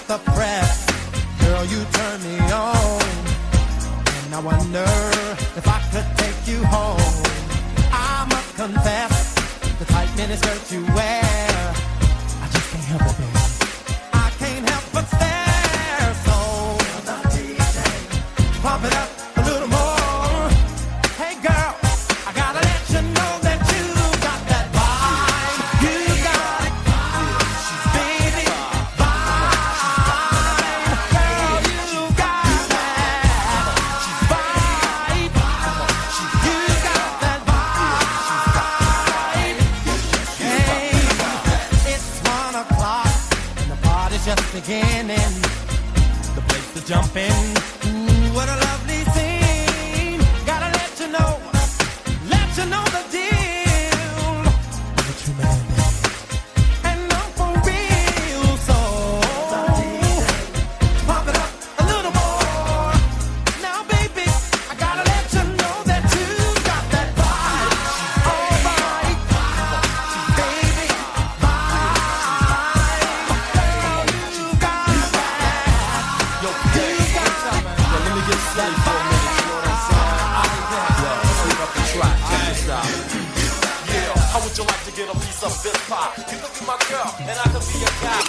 the press. Girl, you turn me on. And I wonder if I could take you home. I must confess, the tight miniskirt you wear, I just can't help it, baby. I can't help but stare. So, pump it up a little more. Hey girl, I gotta let you know that you got that vibe. You got it, baby, vibe. Girl, you got that vibe. You got that vibe. Hey, it's 1 o'clock and the party's just beginning. The place to jump in. Ooh, what a lovely scene. Gotta let you know the deal. I'm a true man, and I'm for real. So pump it up a little more. Now, baby, I gotta let you know that you got that vibe. Oh, vibe, baby, vibe. Girl, you got that. Yo, let me get silly for a minute, you know what I'm saying? Yo, sweep up the track, check this out. Yeah, how would you like to get a piece of this pie? You could be my girl, and I could be your guy.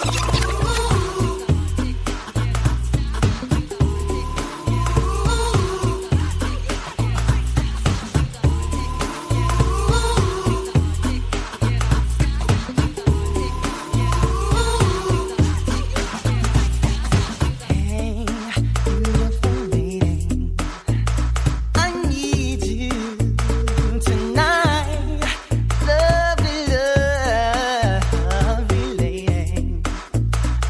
I need you tonight, lovely, lovely lady.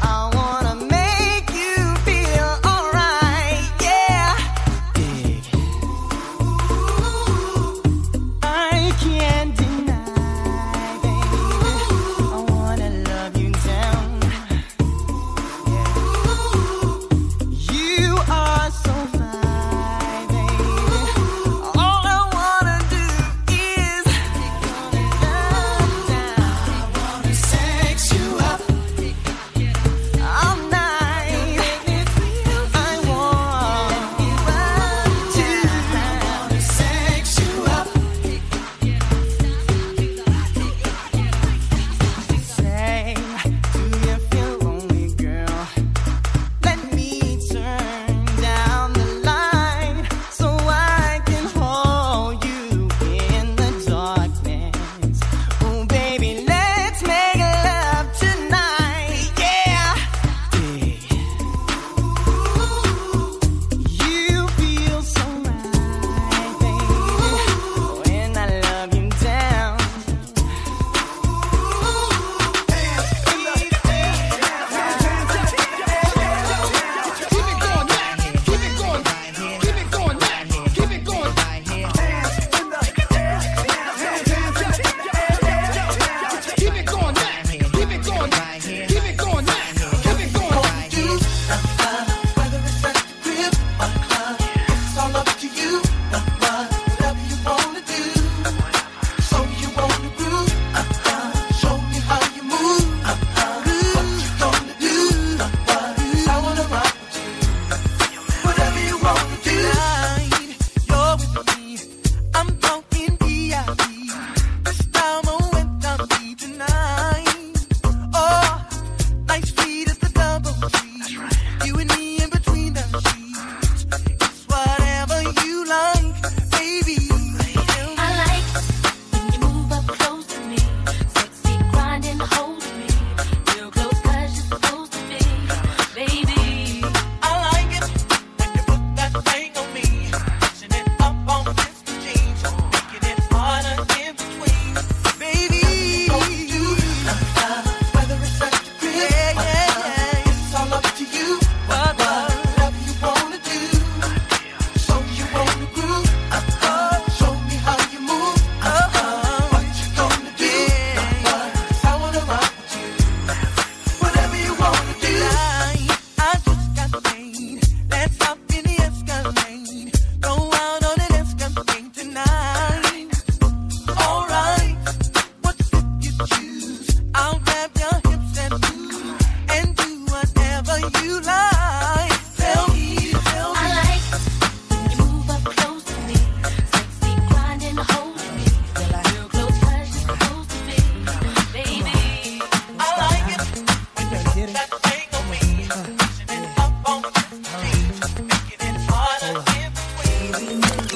you like. Tell me. I like when you move up close to me, sexy, grinding, holding me. Till I feel close, cause you're supposed to be, baby. I like it when you put that thing on me, pushing it up on the street, making it hard to get between.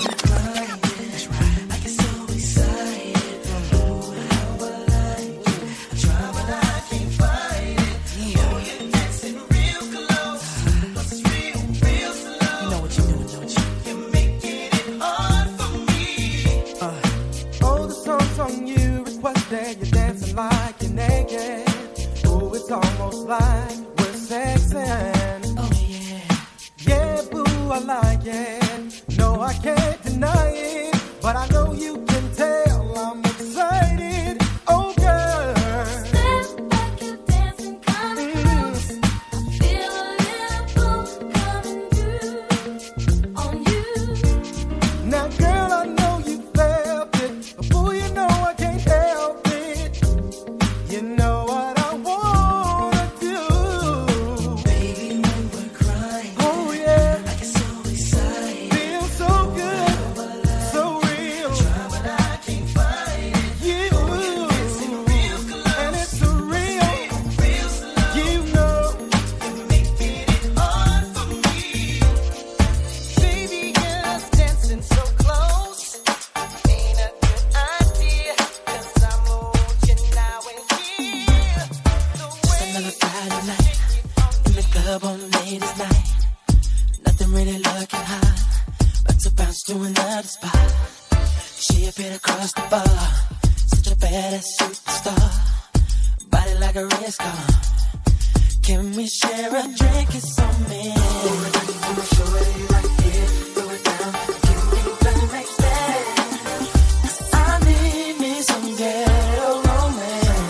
I get so excited. Oh, how I like it. I try, but I can't fight it. Oh, you're dancing real close. It's real, real slow. You know what you're doing, don't you? You're making it hard for me. Oh, the song's on you, requested. You're dancing like you're naked. Oh, it's almost like we're sexing. Oh, yeah. Yeah, boo, I like it. No, I can't deny it. But I know you can tell I'm excited. Oh, girl. Step back, you're dancing kinda close. I feel a little pull coming through on you. Now, girl, I know you felt it. Before you know I can't help it. You know what I wanna do. Baby, when we're crying, Oh, yeah. I get so excited. Feels so good. So real. Try, but I can't fight it. You. Dancing real close. And it's surreal. Real slow. You know. You're making it hard for me. Baby, yes, dancing so close. Ain't a good idea, 'cause I moved you now and here. The way Another Friday night in the club on the latest night. Nothing really looking hot, but to bounce to another spot. She appeared across the bar, such a badass superstar. Body like a race car. Can we share a drink? It's on me. I'ma show you right here, throw it down, give me the next day. I need me some ghetto romance.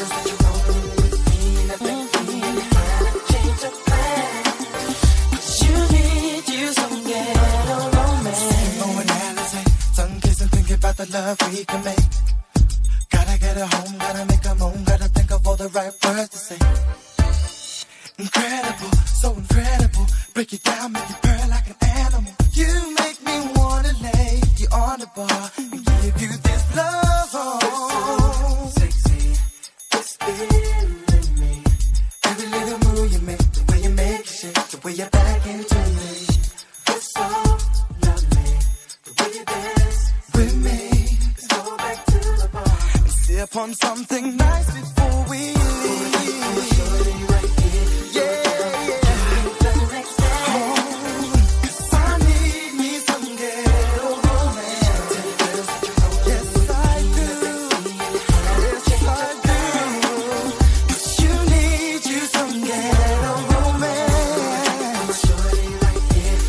Change of plans. 'Cause you need you some ghetto romance. Oh, and Alice, sun kissing, thinking about the love we can make. Gotta get her home, gotta make her moan, gotta think of all the right words to say. Incredible, so incredible. Break it down, make it burn like an animal. You make me wanna lay you on the bar and give you this love. Oh, sexy, it's in me. Every little move you make, the way you make it shake, the way you're back into me. It's so lovely, the way you dance with me. Let's go back to the bar and sip on something nice before we leave. I'ma show you right here. Yeah, yeah. Oh, 'cause I need me some ghetto romance. Yes, I do. Yes, I do. 'Cause you need you some ghetto romance. I'ma show you right here.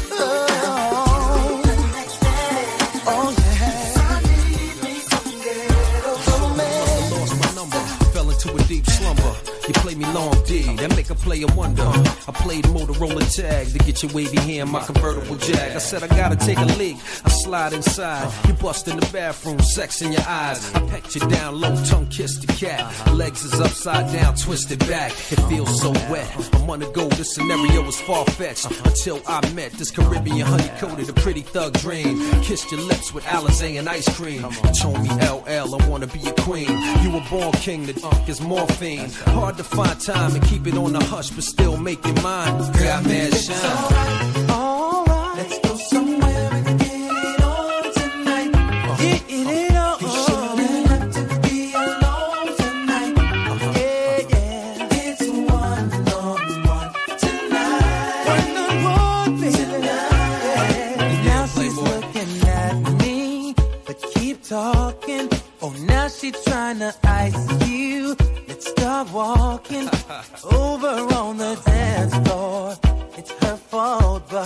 Oh, yeah. I need me some ghetto romance. Lost my number, fell into a deep slumber. You play me long D, that make a player wonder. I played Motorola tag to get your wavy hair in my convertible Jag. I said I gotta take a leak, I slide inside. You bust in the bathroom, sex in your eyes. I pecked you down low, tongue kissed the cat. Legs is upside down, twisted back. It feels so wet. A month ago, this scenario was far-fetched. Until I met this Caribbean honey-coated, a pretty thug dream. Kissed your lips with Alizé and ice cream. You told me LL, I wanna be a queen. You were born king, the is morphine. Hard to find time and keep it on the hush, but still make it mine. Got mad shine. All right. Let's go somewhere and get it on tonight. Get it on. You shouldn't have to be alone tonight. Yeah, yeah. It's one-on-one tonight. One-on-one, baby. Tonight. Now she's looking at me, but keep talking. Oh, now she trying to ice you. Let's start walking over on the dance floor. It's her fault, but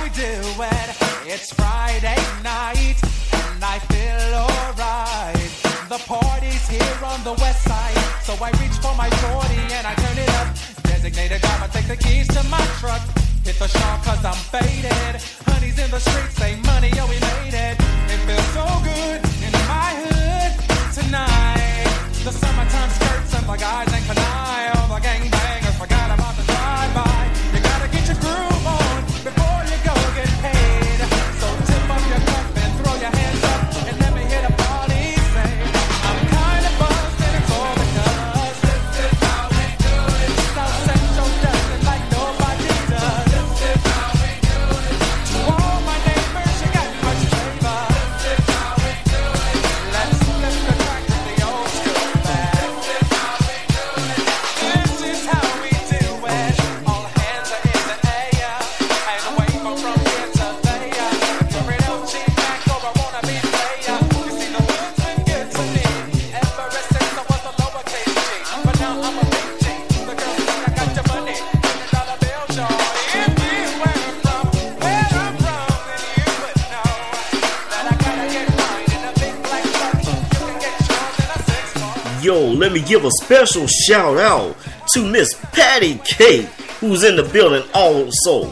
we do it. It's Friday night, and I feel alright. The party's here on the west side, so I reach for my 40 and I turn it up. Designated driver, take the keys to my truck. Hit the shop cause I'm faded. Honey's in the streets, say money, oh we made it. It feels so good in my hood tonight. The summertime skirts and the guys ain't canine. All the gangbangers forgot about the drive-by. You gotta get your groove on before you go get paid. So tip up your cup and throw your hands up and let me hit a party. Say, I'm kinda buzzed and it's all because this is how we do it. South Central does it like nobody does. This is how we do it. To all my neighbors, you got much flavor. This is how we do it. Let's flip the track to the old school back. This is how we do it. This is how we do it. All hands are in the air. Ain't no way from here to there. If you're an OG back or a wannabe player, you see the world's been good to me ever since I was a lowercase G. But now I'm a big G. The girls think I got your money. $100 bill, y'all. If you were from where I'm from, then you would know that I gotta get mine in a big black truck. You can get yours in a 6-4. Yo, let me give a special shout out to Miss Patty K, who's in the building also.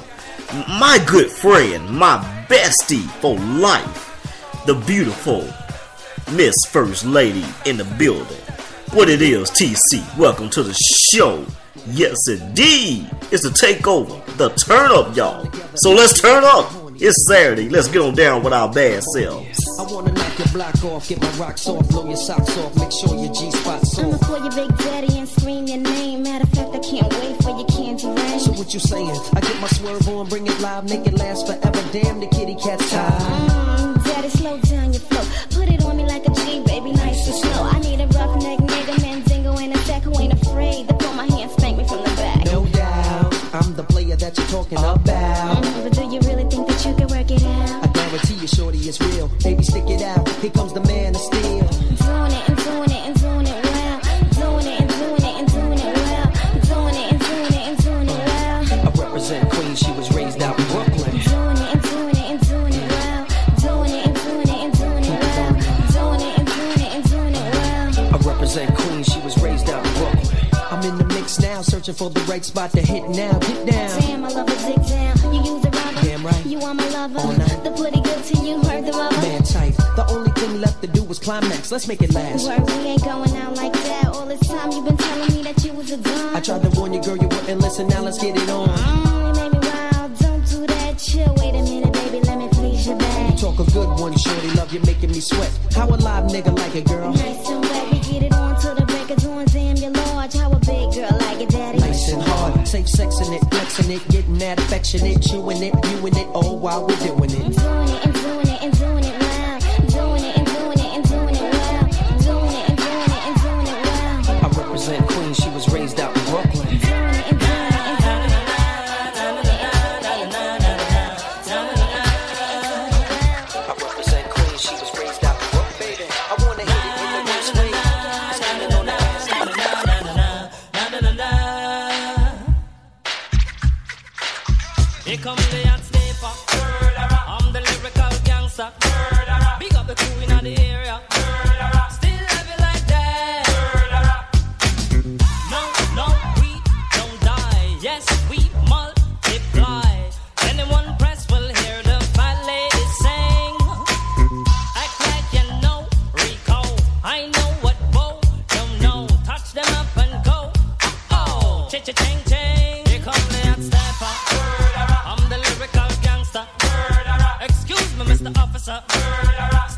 My good friend, my bestie for life, the beautiful Miss First Lady in the building. What it is, TC, welcome to the show. Yes, indeed, it's the takeover, the turn up, y'all. So let's turn up. It's Saturday, let's get on down with our bad selves. I wanna knock your block off, get my rocks off, blow your socks off, make sure your G-spot's I'ma off. call your big daddy and scream your name. Matter of fact, I can't wait for your candy rain. So what you saying? I get my swerve on, bring it live, make it last forever. Damn, the kitty cat's tired. Daddy, slow down your flow. Put it on me like a G, baby, nice and slow. I need a roughneck nigga, Mandingo ain't a sack who ain't afraid to pull my hand, spank me from the back. No doubt, I'm the player that you're talking about. But do you really think that you can work it out? I guarantee you, shorty, it's real. Baby, stick it out. Here comes the man of steel. Doing it and doing it and doing it well. Doing it and doing it and doing it well. Doing it and doing it and doing it well. I represent Queens, she was raised out in Brooklyn. Doing it and doing it and doing it well. Doing it and doing it and doing it well. Doing it and doing it and doing it well. I represent Queens, she was raised out in Brooklyn. I'm in the mix now, searching for the right spot to hit now. Get down. Damn, I love a dick down. You use a rubber. Damn right. You are my lover. All night. The pretty good to you, heard the rubber. Man tight. The only thing left to do was climax. Let's make it last. Word, we ain't going out like that. All this time you been telling me that you was a gun. I tried to warn you, girl, you wouldn't listen. Now let's get it on. You made me wild. Don't do that. Chill. Wait a minute, baby. Let me please your back. You talk a good one, shorty. Love you, making me sweat. How a live nigga like it, girl? Nice and wet. We get it on till the break of dawn. Damn, you're large. How a big girl like it, daddy? Nice and hard. Safe sexing it, flexing it, getting that affectionate, chewing it, viewing it, all while we're doing it. Doing it and doing it and doing it well. Doing it and doing it and doing it well. Doing it and doing it and doing it well. I represent Queens, she was raised out in Brooklyn. Doing it and doing it and doing it well. I represent Queens, she was raised out in Brooklyn, baby. I wanna hit it in the worst way. Standing on that. Here come the hot stepper. I'm the lyrical gangster. Big up the crew in the area. Still love you like that. No, we don't die. Yes, we multiply. Anyone press will hear the fat lady sing. Act like you know Rico. I know what Bo don't know. Touch them up and go. Oh, cha-cha-ching, ching. Here come the hot stepper. I'm the lyrical gangster. Excuse me, Mr. Officer.